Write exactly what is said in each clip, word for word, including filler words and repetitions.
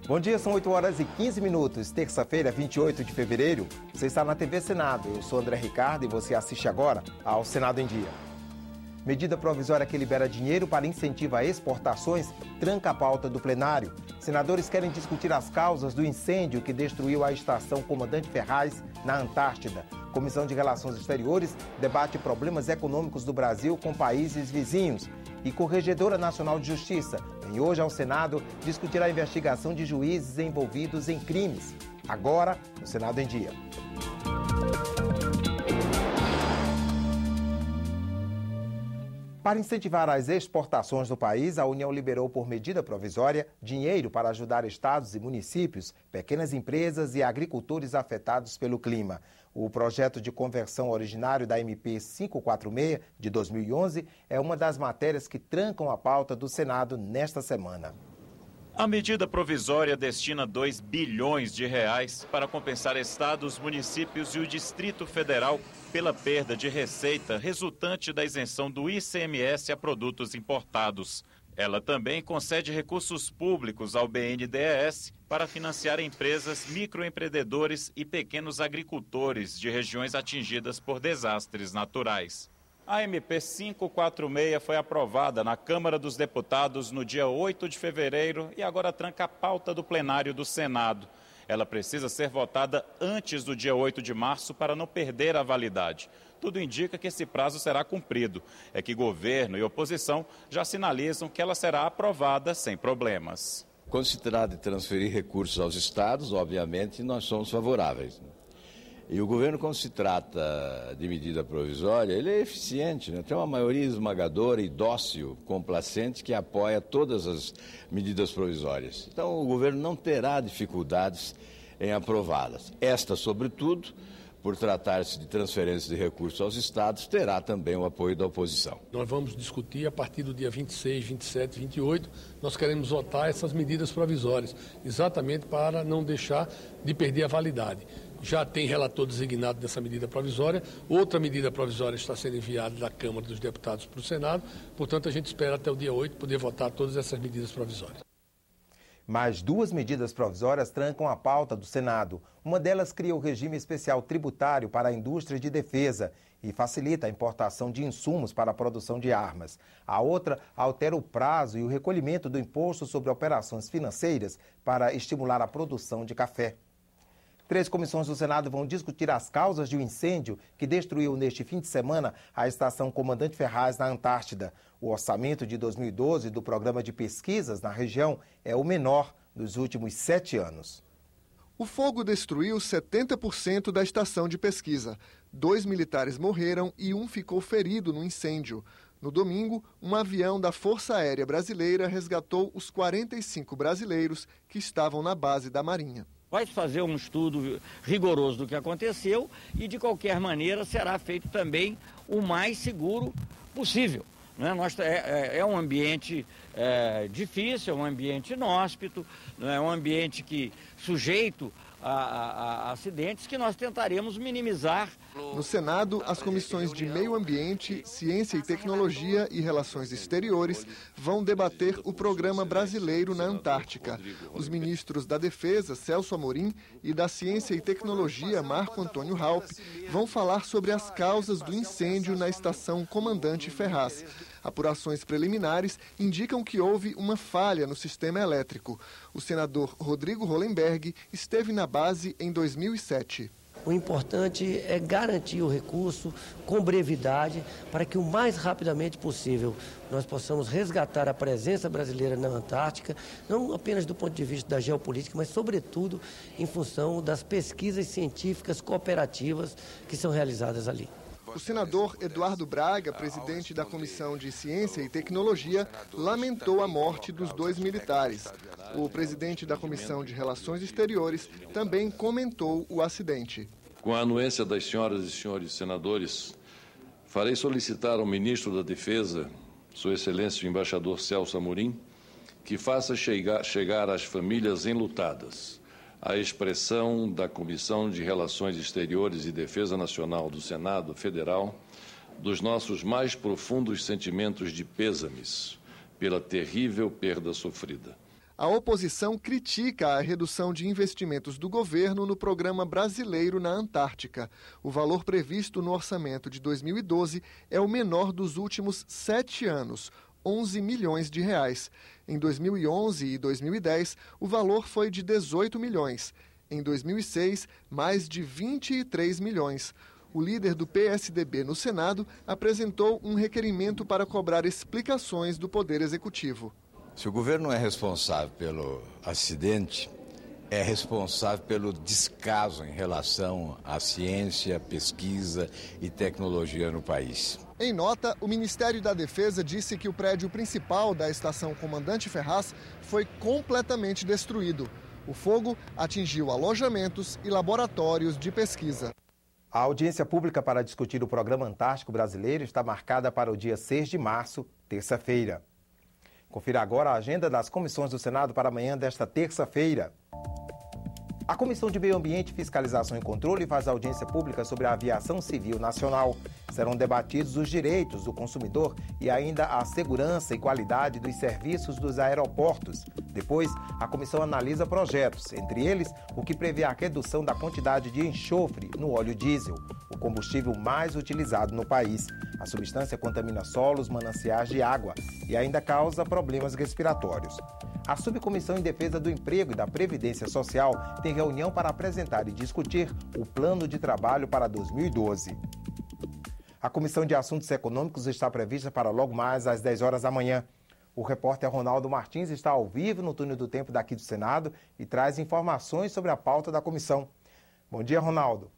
Bom dia, são oito horas e quinze minutos, terça-feira, vinte e oito de fevereiro. Você está na T V Senado, eu sou André Ricardo e você assiste agora ao Senado em Dia. Medida provisória que libera dinheiro para incentivar exportações tranca a pauta do plenário. Senadores querem discutir as causas do incêndio que destruiu a estação Comandante Ferraz, na Antártida. Comissão de Relações Exteriores debate problemas econômicos do Brasil com países vizinhos. E Corregedora Nacional de Justiça vem hoje ao Senado discutir a investigação de juízes envolvidos em crimes. Agora, no Senado em Dia. Para incentivar as exportações do país, a União liberou por medida provisória dinheiro para ajudar estados e municípios, pequenas empresas e agricultores afetados pelo clima. O projeto de conversão originário da M P quinhentos e quarenta e seis, de dois mil e onze, é uma das matérias que trancam a pauta do Senado nesta semana. A medida provisória destina dois bilhões de reais para compensar estados, municípios e o Distrito Federal pela perda de receita resultante da isenção do I C M S a produtos importados. Ela também concede recursos públicos ao B N D E S para financiar empresas, microempreendedores e pequenos agricultores de regiões atingidas por desastres naturais. A M P quinhentos e quarenta e seis foi aprovada na Câmara dos Deputados no dia oito de fevereiro e agora tranca a pauta do plenário do Senado. Ela precisa ser votada antes do dia oito de março para não perder a validade. Tudo indica que esse prazo será cumprido. É que governo e oposição já sinalizam que ela será aprovada sem problemas. Quando se trata de transferir recursos aos estados, obviamente, nós somos favoráveis. E o governo, quando se trata de medida provisória, ele é eficiente, né? Tem uma maioria esmagadora e dócil, complacente, que apoia todas as medidas provisórias. Então, o governo não terá dificuldades em aprová-las. Esta, sobretudo, por tratar-se de transferência de recursos aos estados, terá também o apoio da oposição. Nós vamos discutir a partir do dia vinte e seis, vinte e sete, vinte e oito, nós queremos votar essas medidas provisórias, exatamente para não deixar de perder a validade. Já tem relator designado dessa medida provisória, outra medida provisória está sendo enviada da Câmara dos Deputados para o Senado, portanto a gente espera até o dia oito poder votar todas essas medidas provisórias. Mais duas medidas provisórias trancam a pauta do Senado. Uma delas cria o regime especial tributário para a indústria de defesa e facilita a importação de insumos para a produção de armas. A outra altera o prazo e o recolhimento do imposto sobre operações financeiras para estimular a produção de café. Três comissões do Senado vão discutir as causas de um incêndio que destruiu neste fim de semana a estação Comandante Ferraz, na Antártida. O orçamento de dois mil e doze do programa de pesquisas na região é o menor dos últimos sete anos. O fogo destruiu setenta por cento da estação de pesquisa. Dois militares morreram e um ficou ferido no incêndio. No domingo, um avião da Força Aérea Brasileira resgatou os quarenta e cinco brasileiros que estavam na base da Marinha. Vai fazer um estudo rigoroso do que aconteceu e, de qualquer maneira, será feito também o mais seguro possível. Né? Nós, é, é um ambiente é, difícil, é um ambiente inóspito, né? É um ambiente que sujeito a, a, a acidentes que nós tentaremos minimizar. No Senado, as comissões de Meio Ambiente, Ciência e Tecnologia e Relações Exteriores vão debater o Programa Brasileiro na Antártica. Os ministros da Defesa, Celso Amorim, e da Ciência e Tecnologia, Marco Antônio Raupp, vão falar sobre as causas do incêndio na estação Comandante Ferraz. Apurações preliminares indicam que houve uma falha no sistema elétrico. O senador Rodrigo Hollenberg esteve na base em dois mil e sete. O importante é garantir o recurso com brevidade para que o mais rapidamente possível nós possamos resgatar a presença brasileira na Antártica, não apenas do ponto de vista da geopolítica, mas sobretudo em função das pesquisas científicas cooperativas que são realizadas ali. O senador Eduardo Braga, presidente da Comissão de Ciência e Tecnologia, lamentou a morte dos dois militares. O presidente da Comissão de Relações Exteriores também comentou o acidente. Com a anuência das senhoras e senhores senadores, farei solicitar ao ministro da Defesa, Sua Excelência o embaixador Celso Amorim, que faça chegar, chegar às famílias enlutadas a expressão da Comissão de Relações Exteriores e Defesa Nacional do Senado Federal dos nossos mais profundos sentimentos de pêsames pela terrível perda sofrida. A oposição critica a redução de investimentos do governo no Programa Brasileiro na Antártica. O valor previsto no orçamento de dois mil e doze é o menor dos últimos sete anos, onze milhões de reais. Em dois mil e onze e dois mil e dez, o valor foi de dezoito milhões. Em dois mil e seis, mais de vinte e três milhões. O líder do P S D B no Senado apresentou um requerimento para cobrar explicações do Poder Executivo. Se o governo é responsável pelo acidente, é responsável pelo descaso em relação à ciência, pesquisa e tecnologia no país. Em nota, o Ministério da Defesa disse que o prédio principal da estação Comandante Ferraz foi completamente destruído. O fogo atingiu alojamentos e laboratórios de pesquisa. A audiência pública para discutir o Programa Antártico Brasileiro está marcada para o dia seis de março, terça-feira. Confira agora a agenda das comissões do Senado para amanhã desta terça-feira. A Comissão de Meio Ambiente, Fiscalização e Controle faz audiência pública sobre a aviação civil nacional. Serão debatidos os direitos do consumidor e ainda a segurança e qualidade dos serviços dos aeroportos. Depois, a comissão analisa projetos, entre eles o que prevê a redução da quantidade de enxofre no óleo diesel, o combustível mais utilizado no país. A substância contamina solos, mananciais de água e ainda causa problemas respiratórios. A Subcomissão em Defesa do Emprego e da Previdência Social tem reunião para apresentar e discutir o plano de trabalho para dois mil e doze. A Comissão de Assuntos Econômicos está prevista para logo mais às dez horas da manhã. O repórter Ronaldo Martins está ao vivo no túnel do tempo daqui do Senado e traz informações sobre a pauta da comissão. Bom dia, Ronaldo.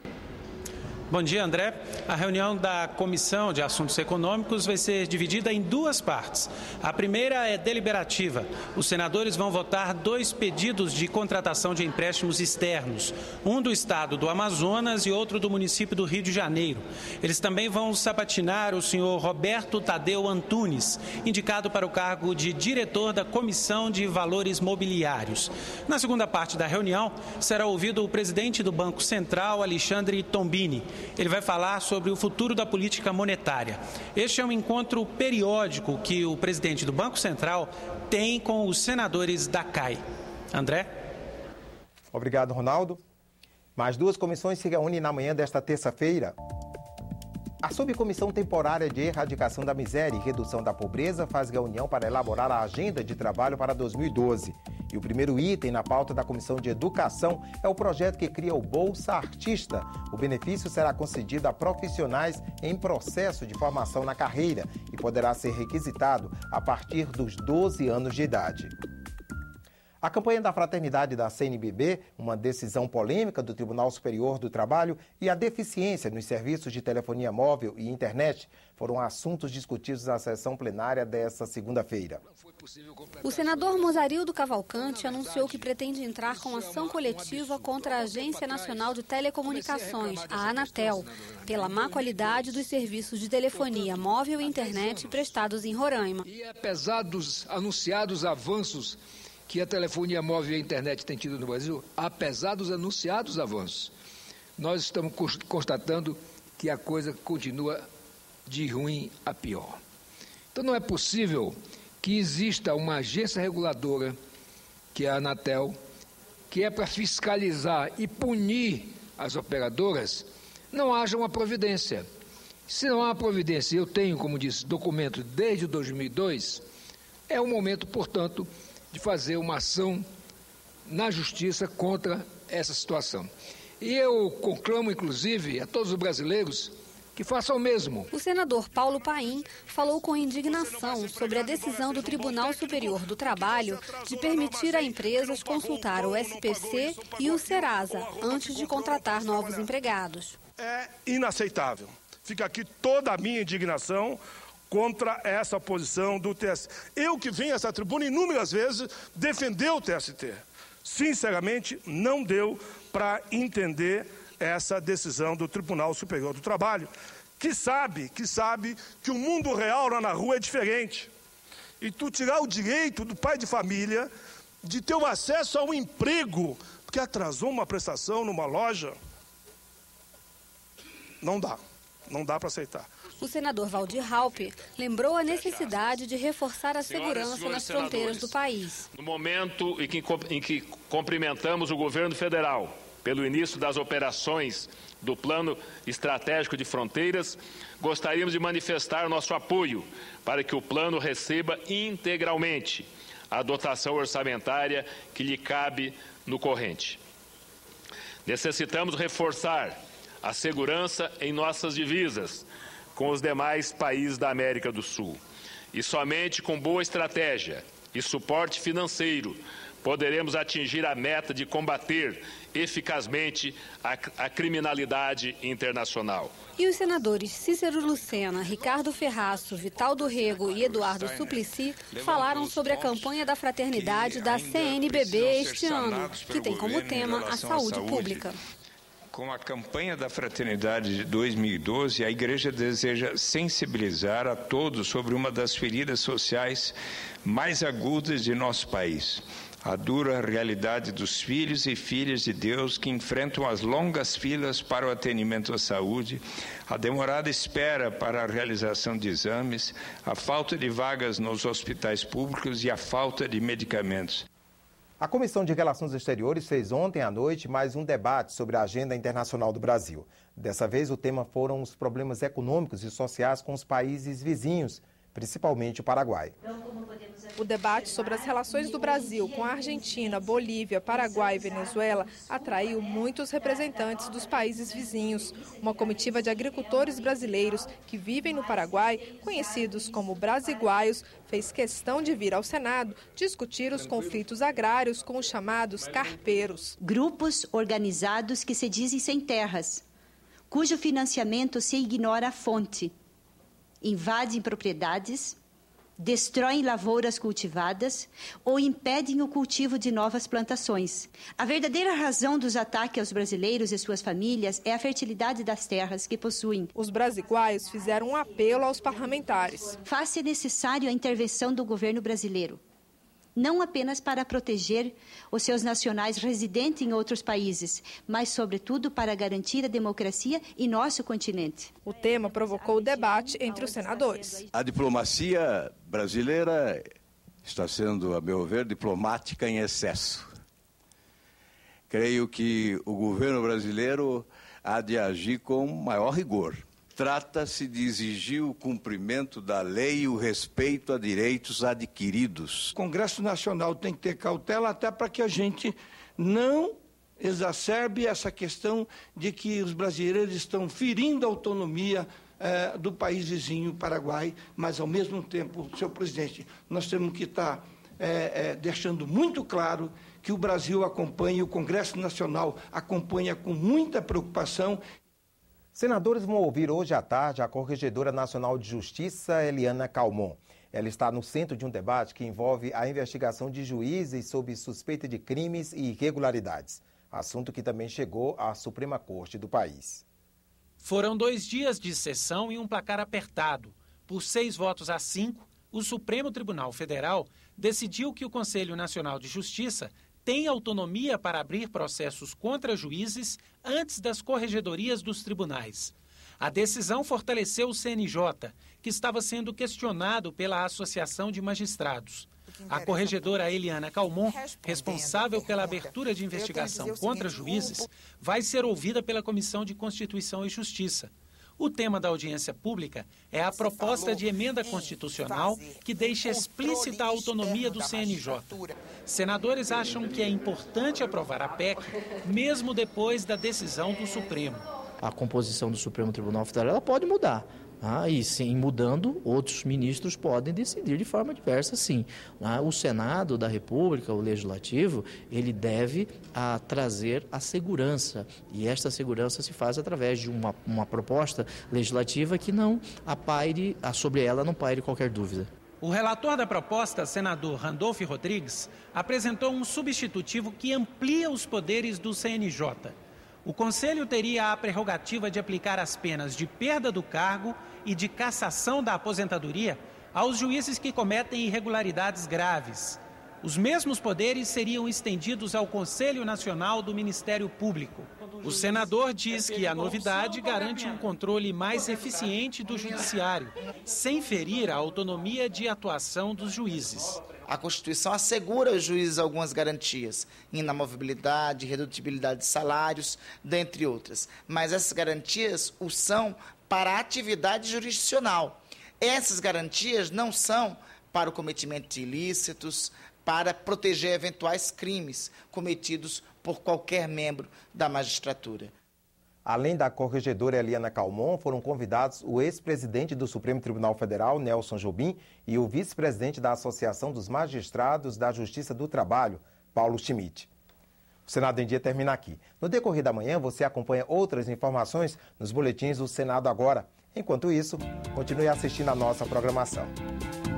Bom dia, André. A reunião da Comissão de Assuntos Econômicos vai ser dividida em duas partes. A primeira é deliberativa. Os senadores vão votar dois pedidos de contratação de empréstimos externos, um do estado do Amazonas e outro do município do Rio de Janeiro. Eles também vão sabatinar o senhor Roberto Tadeu Antunes, indicado para o cargo de diretor da Comissão de Valores Mobiliários. Na segunda parte da reunião, será ouvido o presidente do Banco Central, Alexandre Tombini. Ele vai falar sobre o futuro da política monetária. Este é um encontro periódico que o presidente do Banco Central tem com os senadores da C A I. André? Obrigado, Ronaldo. Mais duas comissões se reúnem na manhã desta terça-feira. A Subcomissão Temporária de Erradicação da Miséria e Redução da Pobreza faz reunião para elaborar a agenda de trabalho para dois mil e doze. E o primeiro item na pauta da Comissão de Educação é o projeto que cria o Bolsa Artista. O benefício será concedido a profissionais em processo de formação na carreira e poderá ser requisitado a partir dos doze anos de idade. A campanha da fraternidade da C N B B, uma decisão polêmica do Tribunal Superior do Trabalho e a deficiência nos serviços de telefonia móvel e internet foram assuntos discutidos na sessão plenária desta segunda-feira. O senador Mozarildo Cavalcante anunciou que pretende entrar com ação coletiva contra a Agência Nacional de Telecomunicações, a Anatel, pela má qualidade dos serviços de telefonia móvel e internet prestados em Roraima. E apesar dos anunciados avanços que a telefonia móvel e a internet tem tido no Brasil, apesar dos anunciados avanços, nós estamos constatando que a coisa continua de ruim a pior. Então não é possível que exista uma agência reguladora, que é a Anatel, que é para fiscalizar e punir as operadoras, não haja uma providência. Se não há providência, eu tenho, como disse, documento desde dois mil e dois, é o momento, portanto, de fazer uma ação na justiça contra essa situação. E eu conclamo, inclusive, a todos os brasileiros que façam o mesmo. O senador Paulo Paim falou com indignação sobre a decisão do Tribunal Superior do Trabalho de permitir a empresas consultar o S P C e o Serasa antes de contratar novos empregados. É inaceitável. Fica aqui toda a minha indignação contra essa posição do T S T. Eu que venho a essa tribuna inúmeras vezes defender o T S T. Sinceramente, não deu para entender essa decisão do Tribunal Superior do Trabalho, que sabe, que sabe que o mundo real lá na rua é diferente. E tu tirar o direito do pai de família de ter o acesso a um emprego, porque atrasou uma prestação numa loja, não dá, não dá para aceitar. O senador Valdir Raupp lembrou a necessidade de reforçar a segurança nas fronteiras do país. No momento em que, em que cumprimentamos o governo federal pelo início das operações do Plano Estratégico de Fronteiras, gostaríamos de manifestar nosso apoio para que o plano receba integralmente a dotação orçamentária que lhe cabe no corrente. Necessitamos reforçar a segurança em nossas divisas com os demais países da América do Sul. E somente com boa estratégia e suporte financeiro poderemos atingir a meta de combater eficazmente a, a criminalidade internacional. E os senadores Cícero Lucena, Ricardo Ferraço, Vital do Rego e Eduardo Suplicy falaram sobre a campanha da fraternidade da C N B B este ano, que tem como tema a saúde pública. Com a campanha da Fraternidade de dois mil e doze, a Igreja deseja sensibilizar a todos sobre uma das feridas sociais mais agudas de nosso país. A dura realidade dos filhos e filhas de Deus que enfrentam as longas filas para o atendimento à saúde, a demorada espera para a realização de exames, a falta de vagas nos hospitais públicos e a falta de medicamentos. A Comissão de Relações Exteriores fez ontem à noite mais um debate sobre a agenda internacional do Brasil. Dessa vez, o tema foram os problemas econômicos e sociais com os países vizinhos, principalmente o Paraguai. O debate sobre as relações do Brasil com a Argentina, Bolívia, Paraguai e Venezuela atraiu muitos representantes dos países vizinhos. Uma comitiva de agricultores brasileiros que vivem no Paraguai, conhecidos como brasiguaios, fez questão de vir ao Senado discutir os conflitos agrários com os chamados carpeiros. Grupos organizados que se dizem sem terras, cujo financiamento se ignora a fonte. Invadem propriedades, destroem lavouras cultivadas ou impedem o cultivo de novas plantações. A verdadeira razão dos ataques aos brasileiros e suas famílias é a fertilidade das terras que possuem. Os brasiguaios fizeram um apelo aos parlamentares. Faz-se necessário a intervenção do governo brasileiro, não apenas para proteger os seus nacionais residentes em outros países, mas, sobretudo, para garantir a democracia em nosso continente. O tema provocou o debate entre os senadores. A diplomacia brasileira está sendo, a meu ver, diplomática em excesso. Creio que o governo brasileiro há de agir com maior rigor. Trata-se de exigir o cumprimento da lei e o respeito a direitos adquiridos. O Congresso Nacional tem que ter cautela até para que a gente não exacerbe essa questão de que os brasileiros estão ferindo a autonomia eh, do país vizinho, Paraguai, mas, ao mesmo tempo, senhor presidente, nós temos que estar eh, eh, deixando muito claro que o Brasil acompanha, o Congresso Nacional acompanha com muita preocupação. Senadores vão ouvir hoje à tarde a Corregedora Nacional de Justiça, Eliana Calmon. Ela está no centro de um debate que envolve a investigação de juízes sob suspeita de crimes e irregularidades, assunto que também chegou à Suprema Corte do país. Foram dois dias de sessão e um placar apertado. Por seis votos a cinco, o Supremo Tribunal Federal decidiu que o Conselho Nacional de Justiça tem autonomia para abrir processos contra juízes antes das corregedorias dos tribunais. A decisão fortaleceu o C N J, que estava sendo questionado pela Associação de Magistrados. A corregedora Eliana Calmon, responsável pela abertura de investigação contra juízes, vai ser ouvida pela Comissão de Constituição e Justiça. O tema da audiência pública é a proposta de emenda constitucional que deixa explícita a autonomia do C N J. Senadores acham que é importante aprovar a P E C, mesmo depois da decisão do Supremo. A composição do Supremo Tribunal Federal ela pode mudar. Ah, e sim, mudando, outros ministros podem decidir de forma diversa, sim. Ah, o Senado da República, o Legislativo, ele deve ah, trazer a segurança. E esta segurança se faz através de uma, uma proposta legislativa que não apaire, ah, sobre ela não paire qualquer dúvida. O relator da proposta, senador Randolph Rodrigues, apresentou um substitutivo que amplia os poderes do C N J. O Conselho teria a prerrogativa de aplicar as penas de perda do cargo e de cassação da aposentadoria aos juízes que cometem irregularidades graves. Os mesmos poderes seriam estendidos ao Conselho Nacional do Ministério Público. O senador diz que a novidade garante um controle mais eficiente do judiciário, sem ferir a autonomia de atuação dos juízes. A Constituição assegura aos juízes algumas garantias, inamovibilidade, redutibilidade de salários, dentre outras. Mas essas garantias o são para a atividade jurisdicional. Essas garantias não são para o cometimento de ilícitos, para proteger eventuais crimes cometidos por qualquer membro da magistratura. Além da corregedora Eliana Calmon, foram convidados o ex-presidente do Supremo Tribunal Federal, Nelson Jobim, e o vice-presidente da Associação dos Magistrados da Justiça do Trabalho, Paulo Schmidt. O Senado em Dia termina aqui. No decorrer da manhã, você acompanha outras informações nos boletins do Senado Agora. Enquanto isso, continue assistindo a nossa programação.